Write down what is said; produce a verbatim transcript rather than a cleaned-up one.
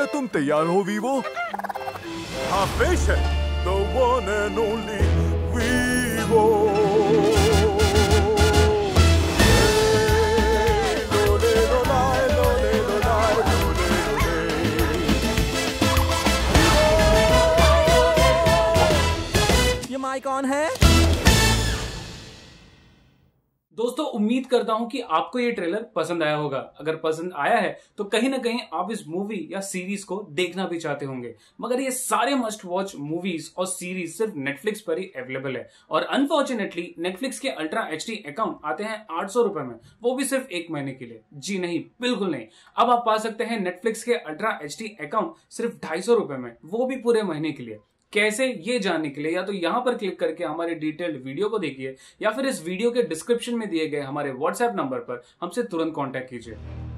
तुम तैयार हो वीवो? हाँ पेश है The one and only Vivo। ये माइक ऑन है? दोस्तों उम्मीद करता हूं कि आपको ये ट्रेलर पसंद आया होगा। अगर पसंद आया है तो कहीं ना कहीं आप इस मूवी या सीरीज को देखना भी चाहते होंगे, मगर ये सारे मस्ट वॉच मूवीज और सीरीज सिर्फ नेटफ्लिक्स पर ही अवेलेबल है। और अनफॉर्चुनेटली नेटफ्लिक्स के अल्ट्रा एचडी अकाउंट आते हैं आठ सौ रुपए में, वो भी सिर्फ एक महीने के लिए। जी नहीं, बिल्कुल नहीं। अब आप पा सकते हैं नेटफ्लिक्स के अल्ट्रा एचडी अकाउंट सिर्फ ढाई सौ रुपए में, वो भी पूरे महीने के लिए। कैसे, ये जानने के लिए या तो यहां पर क्लिक करके हमारे डिटेल्ड वीडियो को देखिए, या फिर इस वीडियो के डिस्क्रिप्शन में दिए गए हमारे व्हाट्सएप नंबर पर हमसे तुरंत कांटेक्ट कीजिए।